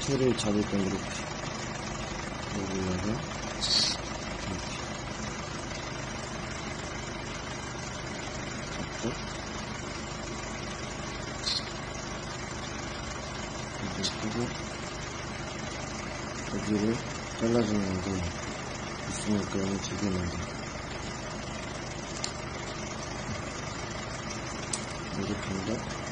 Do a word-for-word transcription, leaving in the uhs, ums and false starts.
틀을 잡을 때 이렇게 여기다가 이렇게 잡고 이렇게 끄고 여기를 잘라주는 게 있으니까 여기 두 개만 더 이렇게 한다.